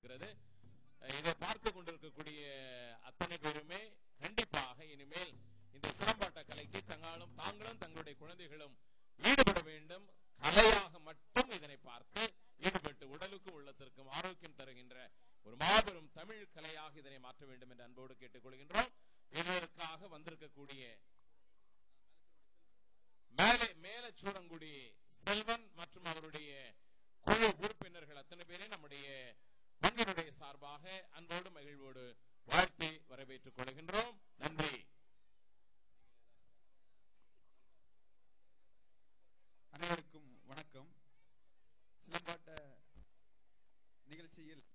இருக்கிறது. இதை பார்த்து கொண்டிருக்கக்கூடிய அத்தனை பேருமே கண்டிப்பாக இனிமேல் இந்த சிலம்பாட்ட கலைக்கு தாங்களும் தங்களுடைய குழந்தைகளும் ஈடுபட வேண்டும். கலையாக மட்டும் இதனை பார்த்து ஈடுபட்டு உடலுக்கும் உள்ளத்திற்கும் ஆரோக்கியம் தருகின்ற ஒரு மாபெரும் தமிழ் கலையாக இதனை மாற்ற வேண்டும் என்று அன்போடு கேட்டுக்கொள்கின்றோம். இதற்காக வந்திருக்கக்கூடிய மேலச்சூரங்குடி செல்வன் மற்றும் அவருடைய குழு உறுப்பினர்கள் அத்தனை பேரை நம்முடைய பங்கினுடைய சார்பாக அன்போடு மகிழ்வோடு வாழ்த்தி வரவேற்றுக் கொள்கின்றோம். நன்றி. அனைவருக்கும் வணக்கம். சிலம்பாட்ட நிகழ்ச்சியில்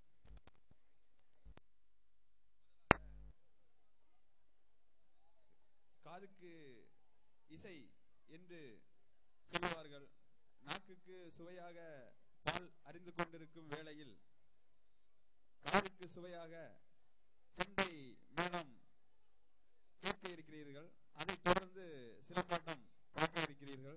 காதுக்கு இசை என்று சொல்லுவார்கள். நாக்குக்கு சுவையாக பால் அறிந்து கொண்டிருக்கும் வேளையில் காதுக்கு சுவையாக செண்டை மேளம் கேட்க இருக்கிறீர்கள். அதைத் தொடர்ந்து சிலம்பாட்டம் பார்க்க இருக்கிறீர்கள்.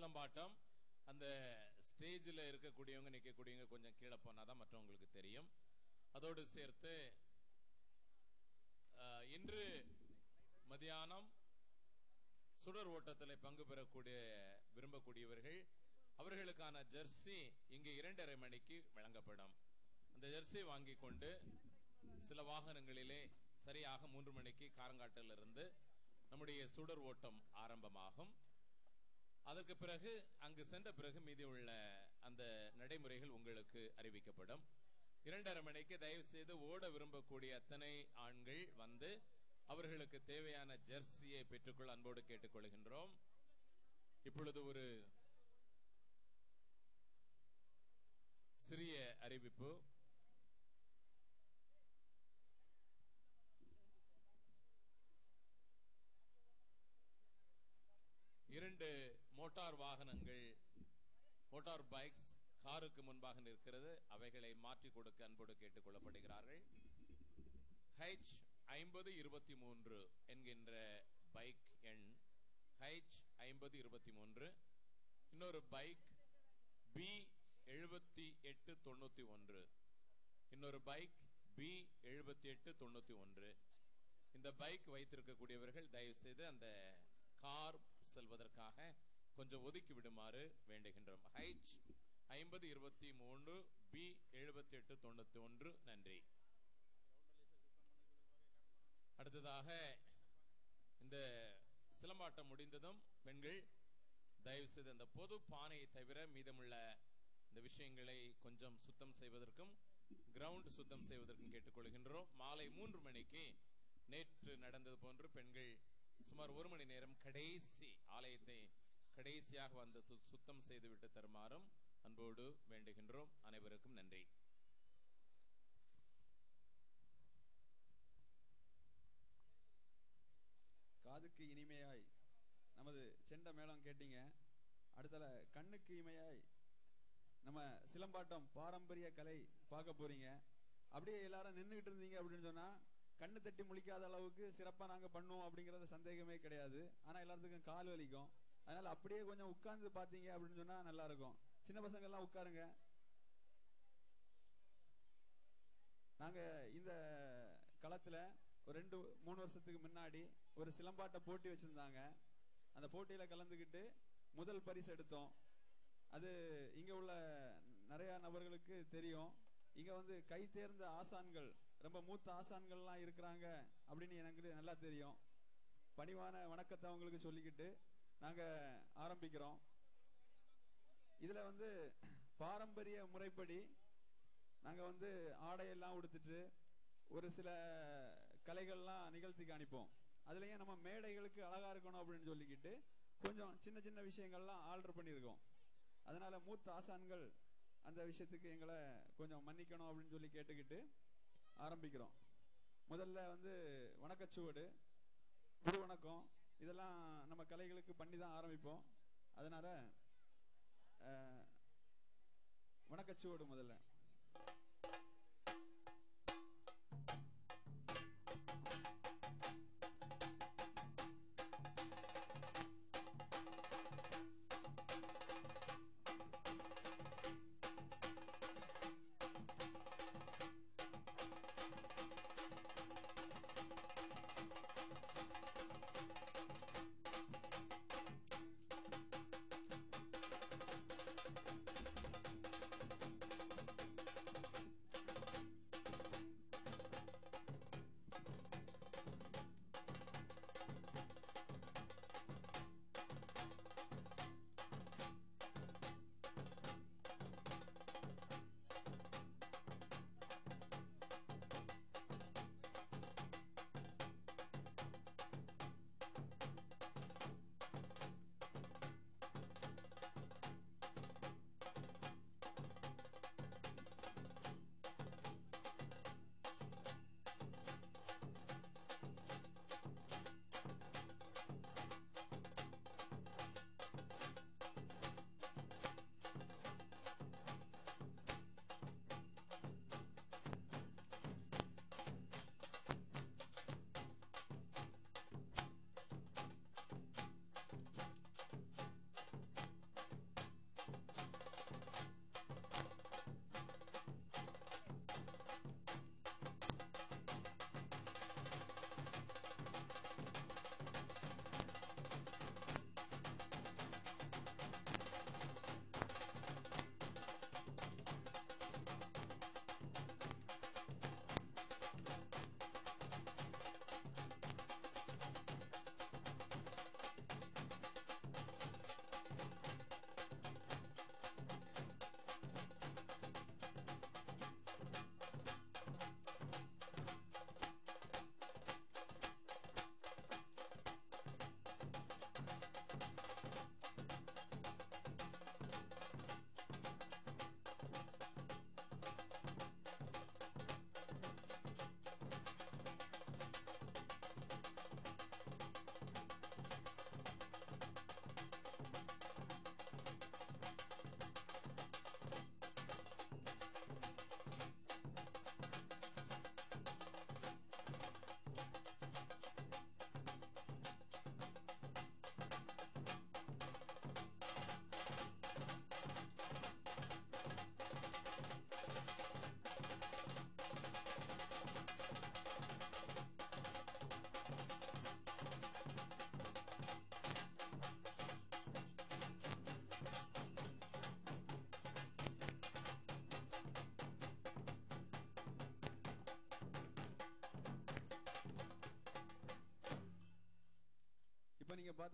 சிலம்பாட்டம். அந்த ஸ்டேஜில் இருக்கக்கூடியவங்க நிற்கக்கூடியவங்க கொஞ்சம் கீழே போனாதான் மற்றவங்களுக்கு தெரியும். அதோடு சேர்த்து இன்று மதியானம் சுடர் ஓட்டத்தில் பங்கு பெறக்கூடிய விரும்பக்கூடியவர்கள் அவர்களுக்கான ஜெர்சி இங்கு 2:30 மணிக்கு வழங்கப்படும். அந்த ஜெர்சி வாங்கி கொண்டு சில வாகனங்களிலே சரியாக 3 மணிக்கு காரங்காட்டில் இருந்து நம்முடைய சுடர் ஓட்டம் ஆரம்பமாகும். அதற்கு பிறகு அங்கு சென்ற பிறகு மீதி உள்ள அந்த நடைமுறைகள் உங்களுக்கு அறிவிக்கப்படும். 2:30 மணிக்கு தயவு செய்து ஓட விரும்பக்கூடிய அத்தனை ஆண்கள் வந்து அவர்களுக்கு தேவையான ஜெர்சியை பெற்றுக்கொள்ள அன்போடு கேட்டுக்கொள்கின்றோம். இப்பொழுது ஒரு சிறிய அறிவிப்பு. இரண்டு மோட்டார் வாகனங்கள், மோட்டார் பைக்ஸ் காருக்கு முன்பாக நிற்கிறது. அவைகளை மாற்றி கொடுக்க அன்போடு கேட்டுக் கொள்ளப்படுகிறார்கள். H5023 என்கின்ற பைக் எண் H5023. இன்னொரு பைக் B7891. இன்னொரு பைக் B7891. இந்த பைக் வைத்திருக்கக்கூடியவர்கள் தயவு செய்து அந்த கார் செல்வதற்காக கொஞ்சம் ஒதுக்கி விடுமாறு வேண்டுகின்றோம். H5023 B7891. நன்றி. அடுத்ததாக இந்த சிலம்பாட்டம் முடிந்ததும் பெண்கள் தயவு செய்து அந்த பொது பானையை தவிர மீதமுள்ள இந்த விஷயங்களை கொஞ்சம் சுத்தம் செய்வதற்கும் கிரவுண்ட் சுத்தம் செய்வதற்கும் கேட்டுக்கொள்கின்றோம். மாலை 3 மணிக்கு நேற்று நடந்தது போன்று பெண்கள் சுமார் 1 மணி நேரம் கடைசி ஆலயத்தை கடைசியாக வந்து சுத்தம் செய்துவிட்டு தருமாறும் அன்போடு வேண்டுகின்றோம். அனைவருக்கும் நன்றி. காதுக்கு இனிமையாய் நமது செண்ட மேளம் கேட்டீங்க. அடுத்தல கண்ணுக்கு இமையாய் நம்ம சிலம்பாட்டம் பாரம்பரிய கலை பார்க்க போறீங்க. அப்படியே எல்லாரும் நின்றுகிட்டு இருந்தீங்க அப்படின்னு சொன்னா கண்ணு தட்டி முழிக்காத அளவுக்கு சிறப்பா நாங்க பண்ணுவோம் அப்படிங்கறது சந்தேகமே கிடையாது. ஆனா எல்லாத்துக்கும் கால் வலிக்கும். அதனால அப்படியே கொஞ்சம் உட்கார்ந்து பாத்தீங்க அப்படின்னு சொன்னா நல்லா இருக்கும். சின்ன பசங்க எல்லாம் உட்காருங்க. நாங்க இந்த களத்துல ஒரு 2-3 வருஷத்துக்கு முன்னாடி ஒரு சிலம்பாட்ட போட்டி வச்சிருந்தாங்க. அந்த போட்டியில கலந்துகிட்டு முதல் பரிசு எடுத்தோம். அது இங்க உள்ள நிறைய நபர்களுக்கு தெரியும். இங்க வந்து கை தேர்ந்த ஆசான்கள், ரொம்ப மூத்த ஆசான்கள்லாம் இருக்கிறாங்க அப்படின்னு எனக்கு நல்லா தெரியும். பணிவான வணக்கத்தை அவங்களுக்கு சொல்லிக்கிட்டு நாங்க ஆரம்பிக்கிறோம். இதுல வந்து பாரம்பரிய முறைப்படி நாங்க வந்து ஆடையெல்லாம் உடுத்துட்டு ஒரு சில கலைகள்லாம் நிகழ்த்தி காணிப்போம். அதுலயும் நம்ம மேடைகளுக்கு அழகா இருக்கணும் அப்படின்னு சொல்லிக்கிட்டு கொஞ்சம் சின்ன சின்ன விஷயங்கள்லாம் ஆல்டர் பண்ணியிருக்கோம். அதனால மூத்த ஆசான்கள் அந்த விஷயத்துக்கு எங்களை கொஞ்சம் மன்னிக்கணும் அப்படின்னு சொல்லி கேட்டுக்கிட்டு ஆரம்பிக்கிறோம். முதல்ல வந்து வணக்கச்சுவடு, குரு வணக்கம், இதெல்லாம் நம்ம கலைகளுக்கு பண்ணி தான் ஆரம்பிப்போம். அதனால வணக்கச்சுவடு முதல்ல.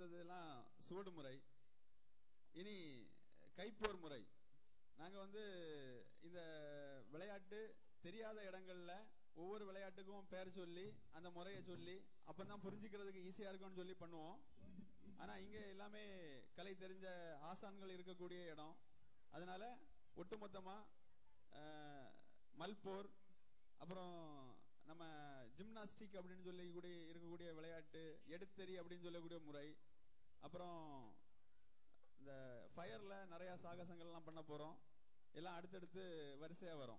அடுத்ததெல்லாம் சுவடு முறை. இனி கைப்போர் முறை. நாங்க இந்த விளையாட்டு தெரியாத இடங்கள்ல ஒவ்வொரு விளையாட்டுக்கும் பேர் சொல்லி அந்த முறையை சொல்லி அப்பதான் புரிஞ்சுக்கிறதுக்கு ஈஸியா இருக்கும்னு சொல்லி பண்ணுவோம். ஆனா இங்க எல்லாமே கலை தெரிஞ்ச ஆசான்கள் இருக்கக்கூடிய இடம். அதனால ஒட்டுமொத்தமா மல்போர், அப்புறம் நம்ம ஜிம்னாஸ்டிக் அப்படின்னு சொல்லி இருக்கக்கூடிய விளையாட்டு, எடுத்தெறி அப்படின்னு சொல்லக்கூடிய முறை, அப்புறம் இந்த ஃபயர்ல நிறைய சாகசங்கள்லாம் பண்ண போறோம். எல்லாம் அடுத்தடுத்து வரிசையா வரும்.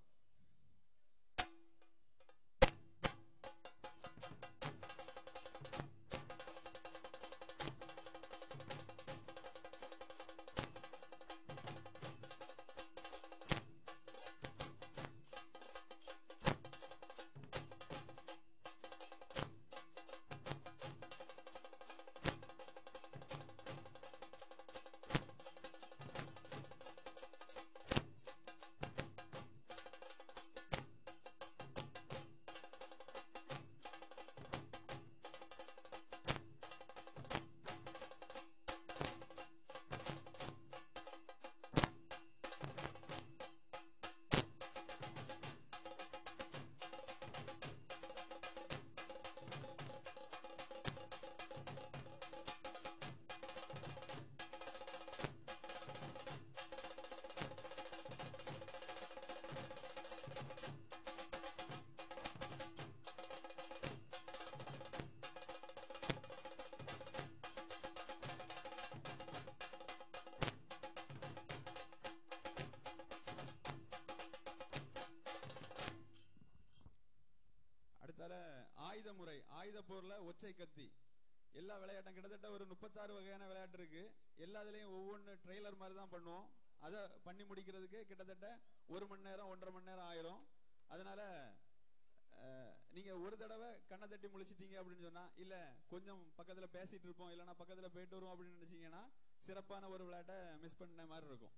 ஆயுத முறை. ஆயுத போர்ல ஒற்றை கத்தி. எல்லா விளையாட்டும் கிட்டத்தட்ட ஒரு 36 வகையான விளையாட்டு இருக்கு. எல்லாத்துலயும் ஒவ்வொன்று ட்ரெய்லர் மாதிரி தான் பண்ணுவோம். அதை பண்ணி முடிக்கிறதுக்கு கிட்டத்தட்ட 1 மணி நேரம் 1.5 மணி நேரம் ஆயிரும். அதனால நீங்க ஒரு தடவை கண்ணை தட்டி முழிச்சிட்டீங்க அப்படின்னு சொன்னா, இல்ல கொஞ்சம் பக்கத்துல பேசிட்டு இருப்போம், இல்லைன்னா பக்கத்துல போயிட்டு வருவோம் அப்படின்னு நினைச்சீங்கன்னா சிறப்பான ஒரு விளையாட்டை மிஸ் பண்ண மாதிரி இருக்கும்.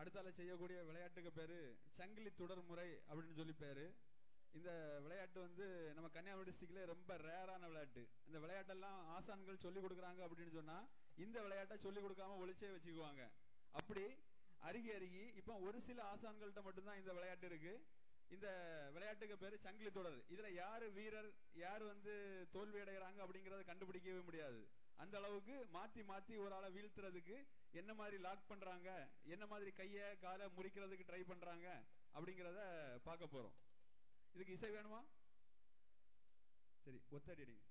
அடுத்தால செய்யக்கூடிய விளையாட்டுக்கு பேரு சங்கிலி தொடர் முறை அப்படின்னு சொல்லி பேரு. இந்த விளையாட்டு வந்து நம்ம கன்னியாகுமரி டிஸ்ட்ரிக்ட்ல ரொம்ப ரேரான விளையாட்டு. இந்த விளையாட்டெல்லாம் ஆசான்கள் சொல்லி கொடுக்குறாங்க அப்படின்னு சொன்னா இந்த விளையாட்டை சொல்லி கொடுக்காம ஒளிச்சே வச்சுக்குவாங்க. அப்படி அருகி இப்ப ஒரு சில ஆசான்கள்ட்ட மட்டும்தான் இந்த விளையாட்டு இருக்கு. இந்த விளையாட்டுக்கு பேரு சங்கிலி தொடர். இதுல யாரு வீரர் யாரு வந்து தோல்வி அடைகிறாங்க அப்படிங்கறத கண்டுபிடிக்கவே முடியாது. அந்த அளவுக்கு மாத்தி மாத்தி ஒரு ஆளை வீழ்த்துறதுக்கு என்ன மாதிரி லாக் பண்றாங்க, என்ன மாதிரி கைய காலை முறிக்கிறதுக்கு ட்ரை பண்றாங்க அப்படிங்கறத பார்க்க போறோம். இதுக்கு இசை வேணுமா? சரி, ஒத்தடி அடிங்க.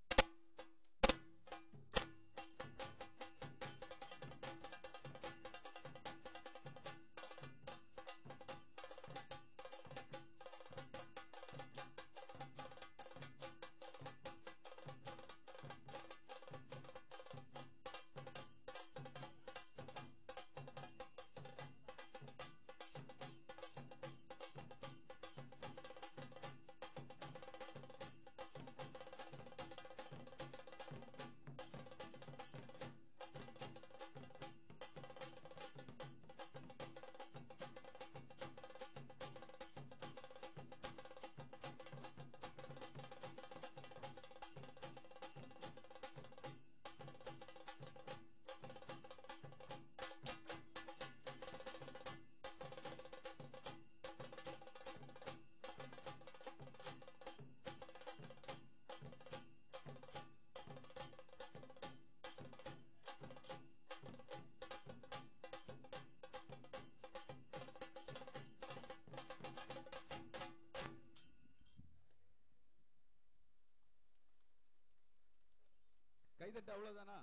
கைதட்டு அவ்வளவுதானா?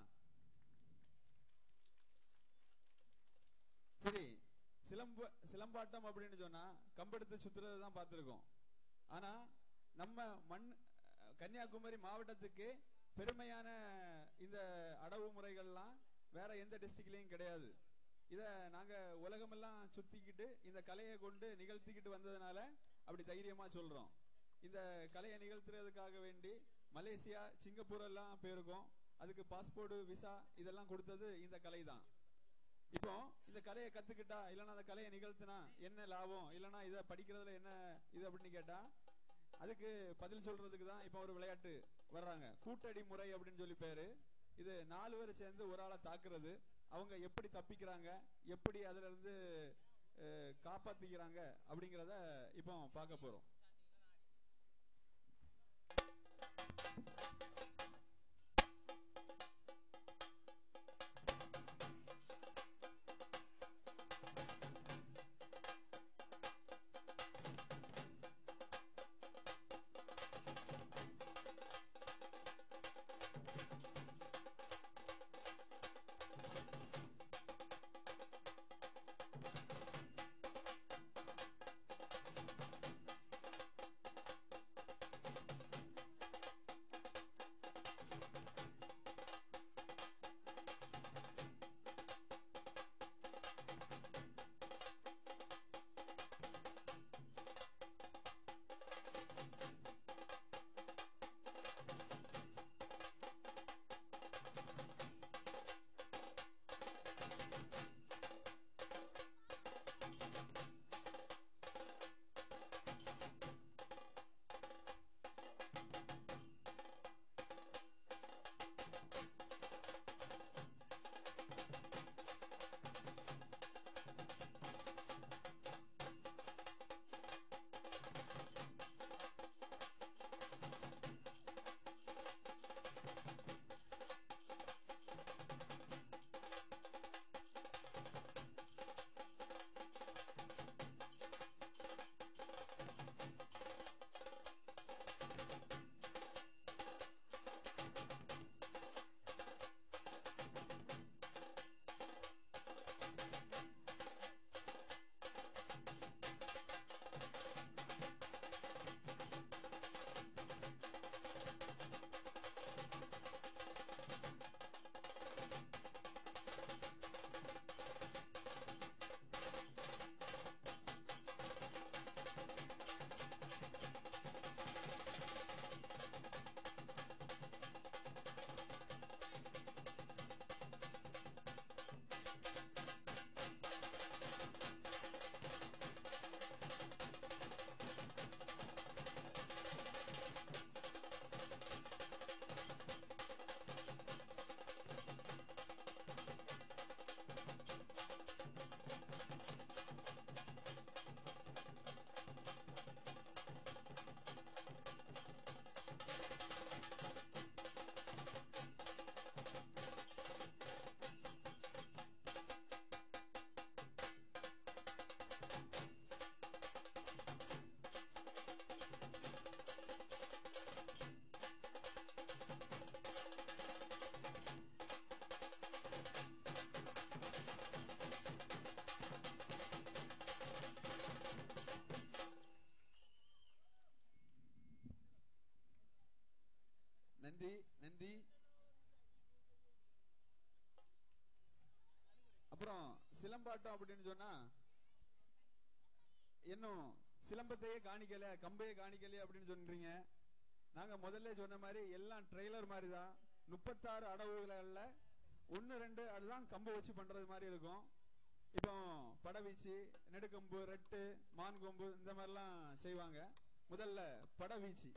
சரி, சிலம்பாட்டம் அப்படின்னு சொன்னா கம்பெடுத்து சுத்துறது தான் பார்த்திருக்கோம். ஆனா நம்ம கன்னியாகுமரி மாவட்டத்துக்கு பெருமையான இந்த அடவு முறைகள்லாம் வேற எந்த டிஸ்ட்ரிக்ட்லயும் கிடையாது. இத நாங்க உலகமெல்லாம் சுத்திக்கிட்டு இந்த கலையை கொண்டு நிகழ்த்திக்கிட்டு வந்ததுனால அப்படி தைரியமா சொல்றோம். இந்த கலையை நிகழ்த்துறதுக்காக வேண்டி மலேசியா, சிங்கப்பூர் எல்லாம் போயிருக்கோம். அதுக்கு பாஸ்போர்ட், விசா இதெல்லாம் கொடுத்தது இந்த கலை தான். இப்போ இந்த கலையை கத்துக்கிட்டா இல்லைன்னா அந்த கலையை நிகழ்த்தினா என்ன லாபம், இல்லைன்னா இதை படிக்கிறதுல என்ன இது அப்படின்னு கேட்டா அதுக்கு பதில் சொல்றதுக்கு தான் இப்போ ஒரு விளையாட்டு வர்றாங்க. கூட்டடி முறை அப்படின்னு சொல்லி பேரு. இது 4 பேர் சேர்ந்து ஒரு ஆளை தாக்குறது. அவங்க எப்படி தப்பிக்கிறாங்க, எப்படி அதுல இருந்து காப்பாத்திக்கிறாங்க அப்படிங்கிறத இப்போ பார்க்க போறோம். சிலம்பாட்டம் அப்படின்னு சொன்னா இன்னும் சிலம்பத்தையே காணிக்கல, கம்பையே காணிக்கல அப்படின்னு சொல்றீங்க. நாங்க முதல்ல சொன்ன மாதிரி எல்லாம் ட்ரெய்லர் மாதிரி தான். 36 அடவுகள்ல 1-2 அதுதான் கம்பை வச்சு பண்றது மாதிரி இருக்கும். இப்போ படவீச்சு, நெடுக்கம்பு, ரெட்டு, மான் கொம்பு இந்த மாதிரிலாம் செய்வாங்க. முதல்ல படவீச்சு.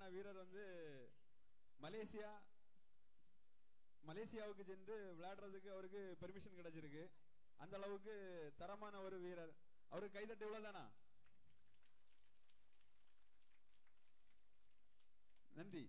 வீரர் வந்து மலேசியாவுக்கு சென்று விளையாடுறதுக்கு அவருக்கு பெர்மிஷன் கிடைச்சிருக்கு. அந்த அளவுக்கு தரமான ஒரு வீரர். அவருக்கு கைதட்டு இவ்வளவுதானா? நன்றி.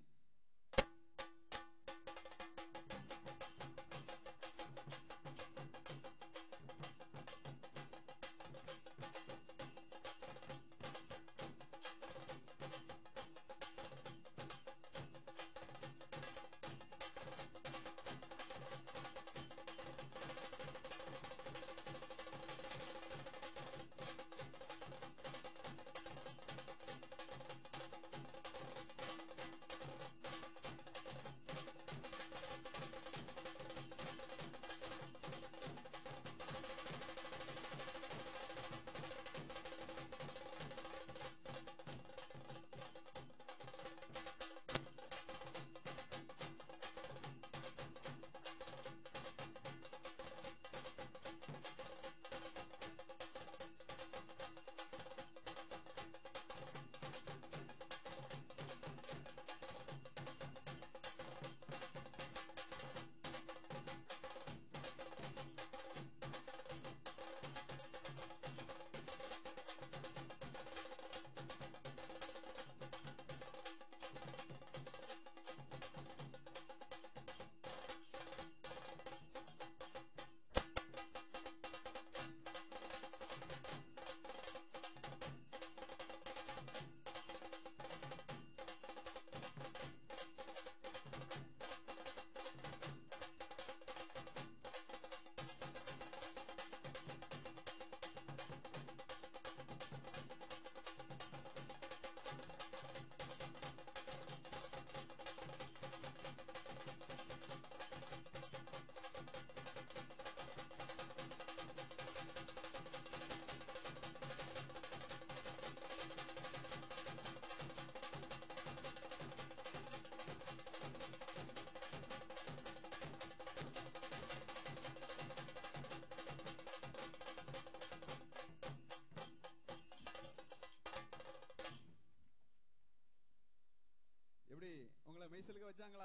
எப்படி உங்களை மெய்சலுக்கு வச்சாங்களா?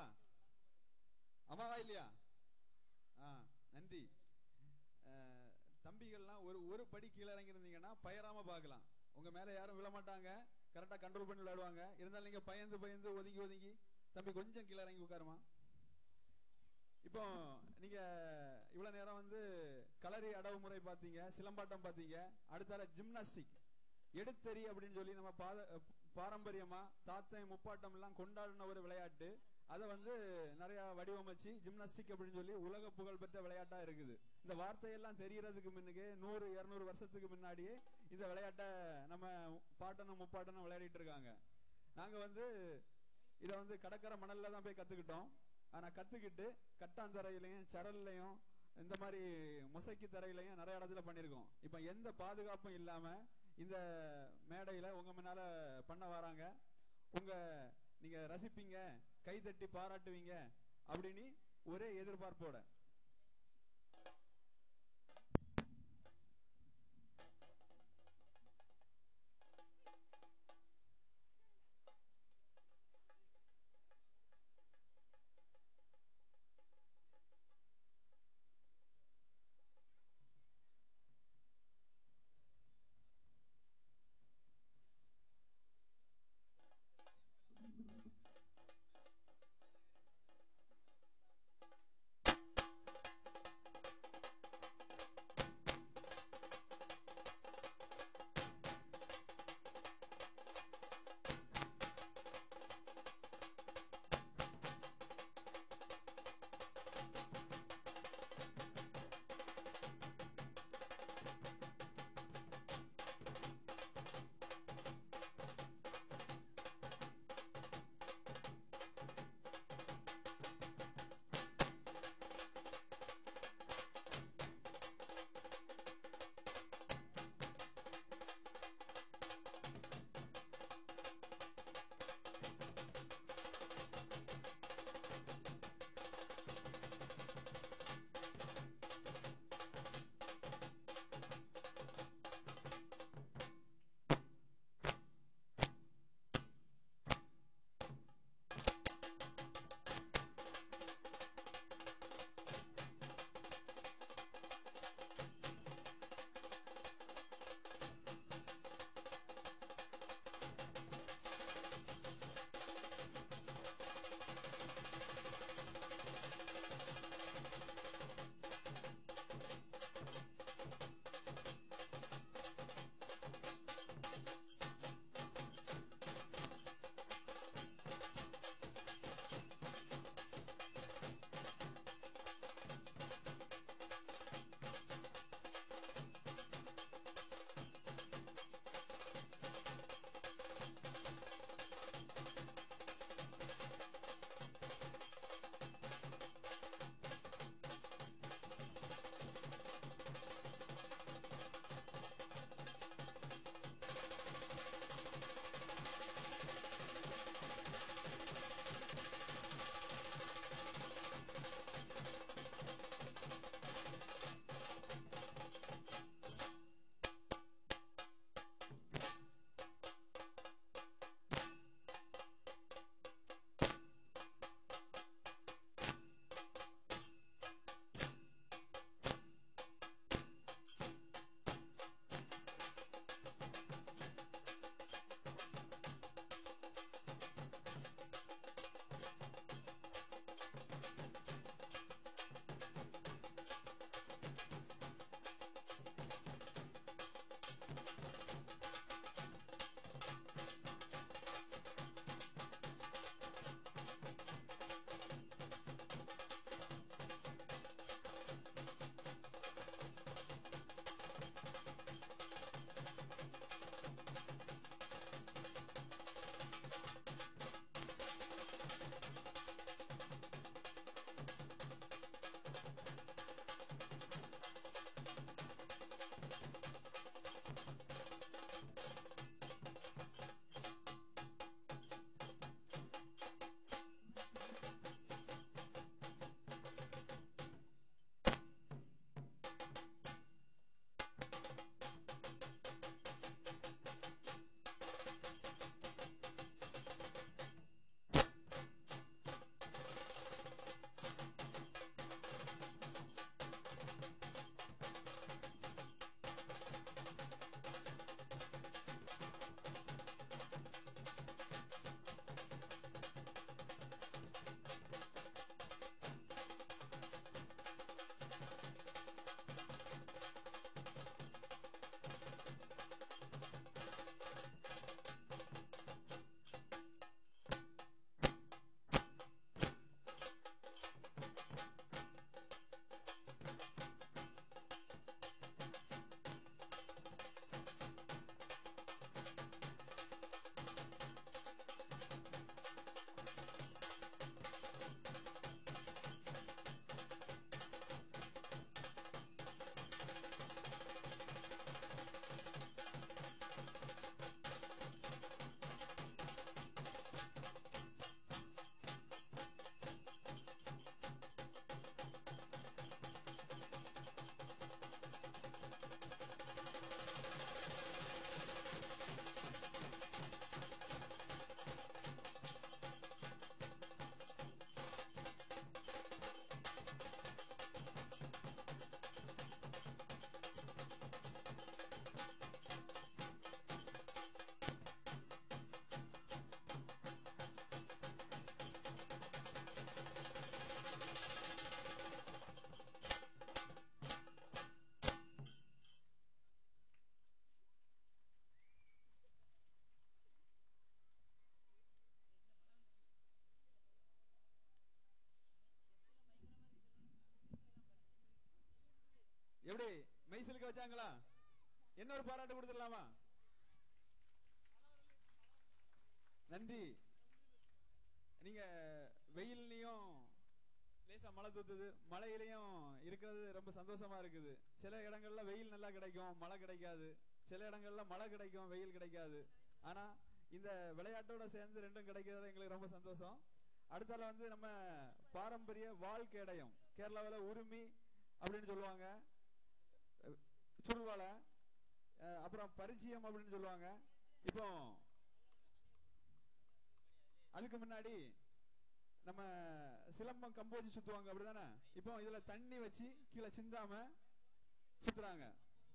அம்மாவா இல்லையா? நன்றி. தம்பிகள்லாம் ஒரு படி கீழே இறங்கி இருந்தீங்கன்னா பயராம பார்க்கலாம். உங்க மேல யாரும் விழமாட்டாங்க, கரெக்டா கண்ட்ரோல் பண்ணி விளையாடுவாங்க. இருந்தாலும் நீங்க பயந்து ஒதுங்கி தம்பி கொஞ்சம் கீழே இறங்கி உட்காருமா. இப்போ நீங்க இவ்வளவு நேரம் வந்து களரி அடவு முறை பாத்தீங்க, சிலம்பாட்டம் பாத்தீங்க. அடுத்தால ஜிம்னாஸ்டிக் எடுத்தறி அப்படின்னு சொல்லி நம்ம பாரம்பரியமா தாத்தன் முப்பாட்டம் எல்லாம் கொண்டாடின ஒரு விளையாட்டு. அதை வந்து நிறைய வடிவமைச்சு ஜிம்னாஸ்டிக் அப்படின்னு சொல்லி உலக புகழ் பெற்ற விளையாட்டா இருக்குது. இந்த வார்த்தையெல்லாம் தெரியறதுக்கு முன்னுக்கு 100-200 வருஷத்துக்கு முன்னாடியே இந்த விளையாட்டை நம்ம பாட்டனும் முப்பாட்டனும் விளையாடிட்டு இருக்காங்க. நாங்க வந்து இதை வந்து கடற்கரை மணல்ல தான் போய் கத்துக்கிட்டோம். ஆனா கத்துக்கிட்டு கட்டாந்தரையிலையும் சரல்லையும் இந்த மாதிரி மொசைக்கு தரையிலையும் நிறைய இடத்துல பண்ணிருக்கோம். இப்ப எந்த பாதுகாப்பும் இல்லாம இந்த மேடையில உங்க முன்னால பண்ண வராங்க. நீங்க ரசிப்பீங்க, கை தட்டி பாராட்டுவீங்க அப்படின்னு ஒரே எதிர்பார்ப்போட இருக்க வச்சாங்களா? இன்னொரு பாராட்டு கொடுத்துடலாமா? நன்றி. நீங்க வெயில்லையும் லேசா மழை தூத்துது, மழையிலையும் இருக்கிறது ரொம்ப சந்தோஷமா இருக்குது. சில இடங்கள்ல வெயில் நல்லா கிடைக்கும், மழை கிடைக்காது. சில இடங்கள்ல மழை கிடைக்கும், வெயில் கிடைக்காது. ஆனா இந்த விளையாட்டோட சேர்ந்து ரெண்டும் கிடைக்கிறது எங்களுக்கு ரொம்ப சந்தோஷம். அடுத்தால வந்து நம்ம பாரம்பரிய வாழ்க்கையடையும் கேரளாவில் உரிமை அப்படின்னு சொல்லுவாங்க, சுருள்வாலை, அப்புறம் பரிச்சயம் அப்படின்னு சொல்லுவாங்க. இப்போ அதுக்கு முன்னாடி நம்ம சிலம்பம் கம்போஜி சுத்துவாங்க, அப்படிதானே? இப்போ இதுல தண்ணி வச்சு கீழே சிந்தாம சுத்துறாங்க.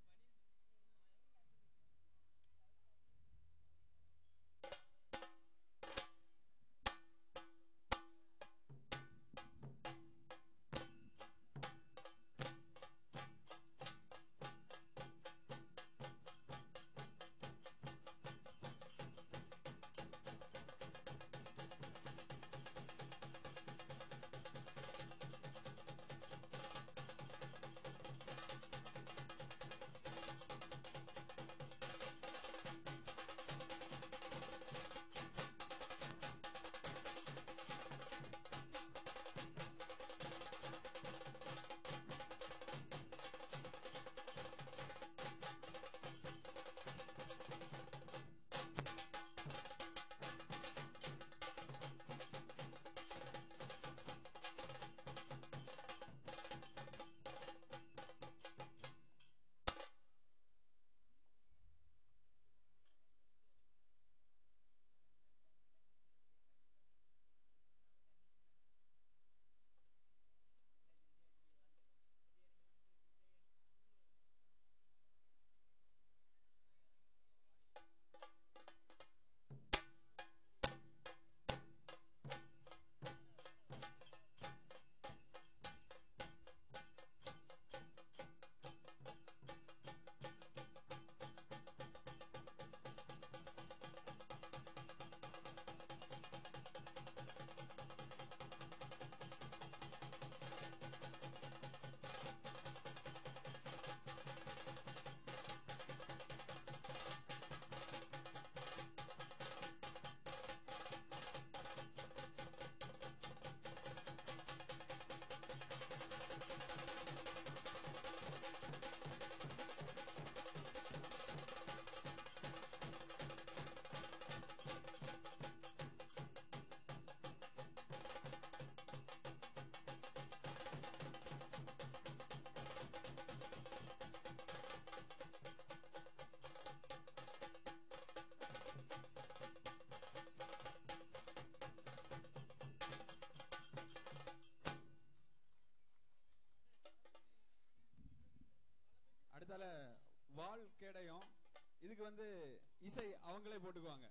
அடுத்தால வால் கேடயம், இதுக்கு வந்து இசை அவங்களே போட்டுக்குவாங்க.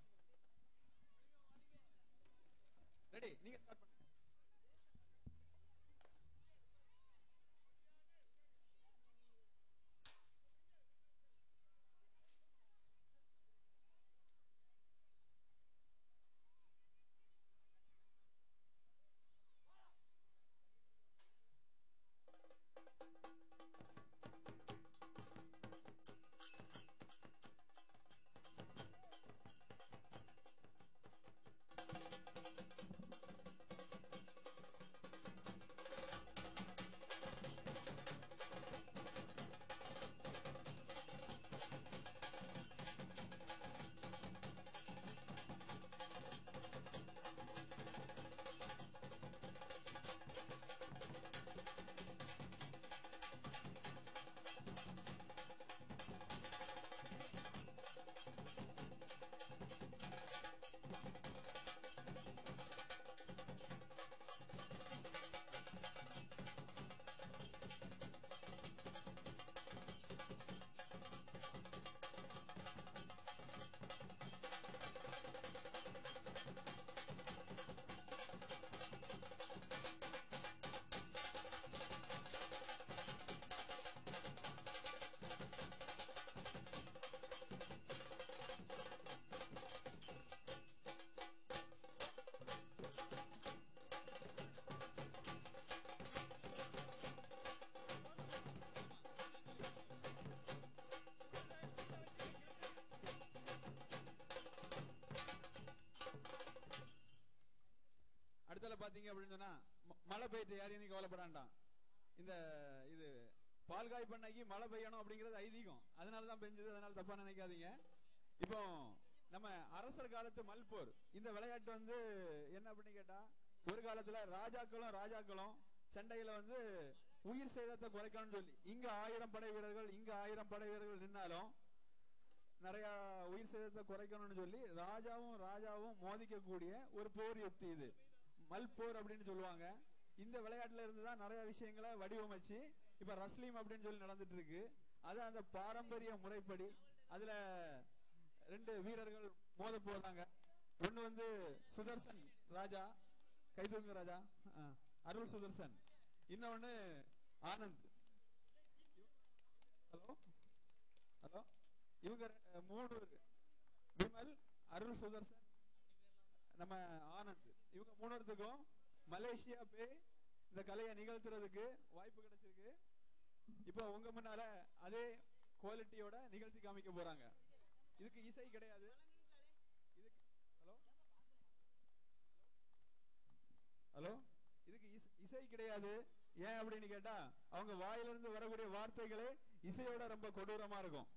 ரெடி, நீங்க ஸ்டார்ட் பண்ணுங்க. பாத்தீங்க அப்படின்னு சொன்னா மழை பெய்யுது, யாரையும் நீ கவலைப்படாண்டாம். இந்த இது பால்காய் பண்ணைக்கு மழை பெய்யணும் அப்படிங்கிறது ஐதீகம், அதனாலதான் பெஞ்சது, அதனால தப்பா நினைக்காதீங்க. இப்போ நம்ம அரசர் காலத்து மல்போர் இந்த விளையாட்டு வந்து என்ன அப்படின்னு கேட்டா, ஒரு காலத்துல ராஜாக்களும் சண்டையில வந்து உயிர் சேதத்தை குறைக்கணும்னு சொல்லி இங்க 1000 படை வீரர்கள் நின்னாலும் நிறைய உயிர் சேதத்தை குறைக்கணும்னு சொல்லி ராஜாவும் மோதிக்கக்கூடிய ஒரு போர் யுக்தி இது மல்போர் அப்படின்னு சொல்லுவாங்க. இந்த விளையாட்டுல இருந்துதான் நிறைய விஷயங்களை வடிவமைச்சு இப்ப ரஸ்லீம் அப்படின்னு சொல்லி நடந்துட்டு இருக்கு. அது அந்த பாரம்பரிய முறைப்படி அதுல 2 வீரர்கள் மோத போதாங்க. ஒண்ணு வந்து சுதர்சன் ராஜா, கைதூங்க ராஜா, அருள் சுதர்சன். இன்னொன்னு ஆனந்த். ஹலோ இவங்க 3 விமல், அருள் சுதர்சன், நம்ம ஆனந்த், இவங்க 3 மலேசியா போய் இந்த கலையை நிகழ்த்துறதுக்கு வாய்ப்பு கிடைச்சிருக்கு. இப்போ உங்க முன்னால அதே குவாலிட்டியோட நிகழ்த்தி காமிக்க போறாங்க. இதுக்கு இசை கிடையாது. ஹலோ இதுக்கு இசை கிடையாது. ஏன் அப்படின்னு கேட்டா, அவங்க வாயிலிருந்து வரக்கூடிய வார்த்தைகளே இசையோட ரொம்ப கொடூரமா இருக்கும்.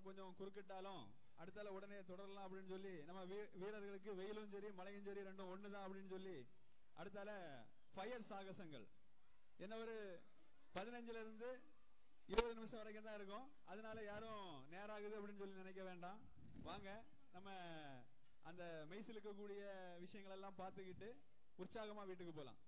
கொஞ்சம் குறுக்கிட்டாலும் அடுத்தால உடனே தொடரலாம் அப்படின்னு சொல்லி நம்ம வீரர்களுக்கு வெயிலும் சரி மழையும் சரி ரெண்டும் ஒண்ணுதான் அப்படின்னு சொல்லி அடுத்தால ஃபயர் சாகசங்கள் என்ன ஒரு 15 இருந்து 20 நிமிஷம் வரைக்கும் தான் இருக்கும். அதனால யாரும் நேராகுது அப்படின்னு சொல்லி நினைக்க வேண்டாம். வாங்க நம்ம அந்த மெய்சில் இருக்கக்கூடிய விஷயங்கள் எல்லாம் பார்த்துக்கிட்டு உற்சாகமா வீட்டுக்கு போலாம்.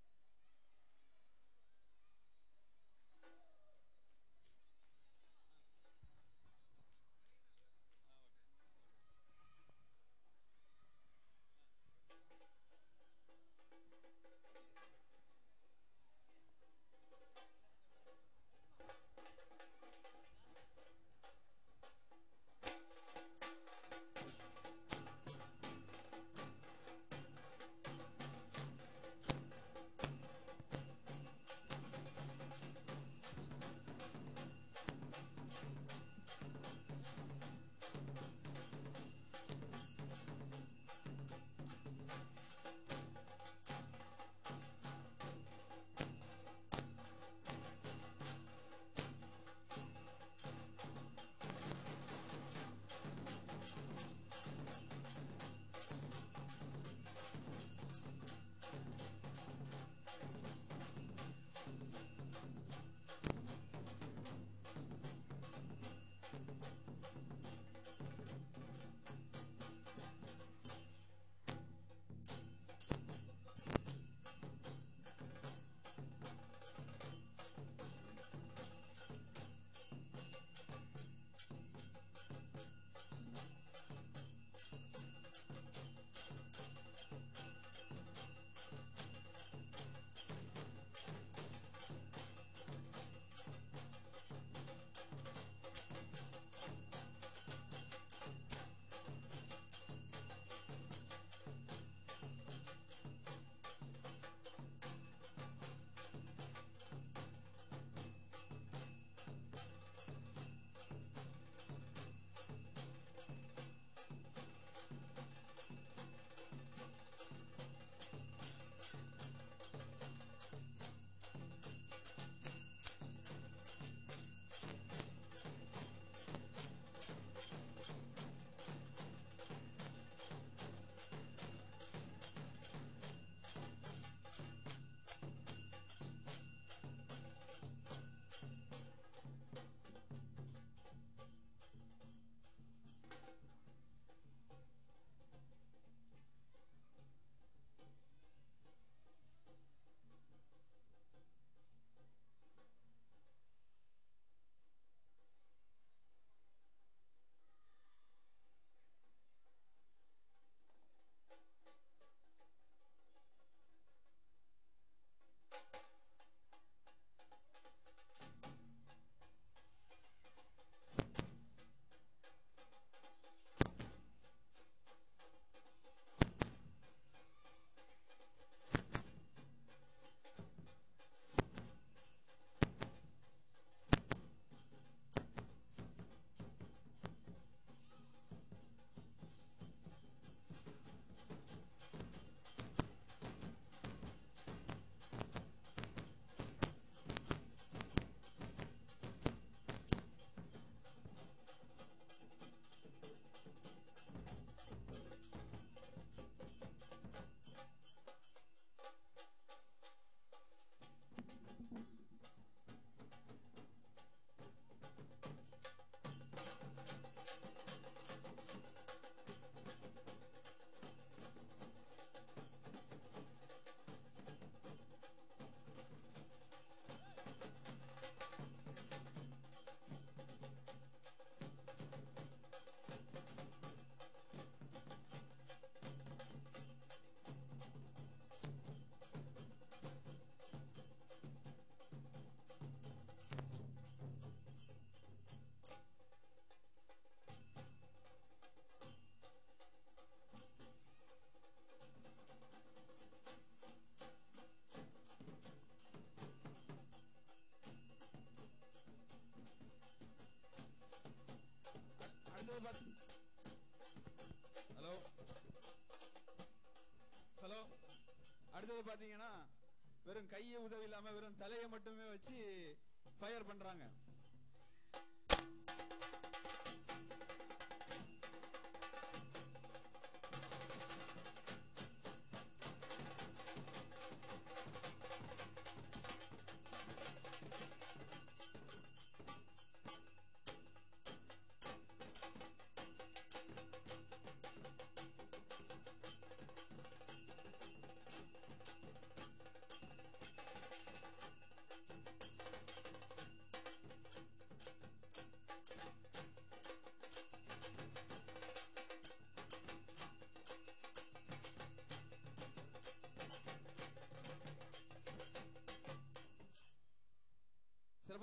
அடுத்தது பாத்தீங்கன்னா வெறும் கையை உதவி இல்லாம வெறும் தலையை மட்டுமே வச்சு ஃபயர் பண்றாங்க.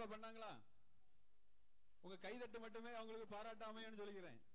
சிறப்பா பண்ணாங்களா? உங்க கைதட்டு மட்டுமே அவங்களுக்கு பாராட்டு அமையன்னு சொல்லிக்கிறேன்.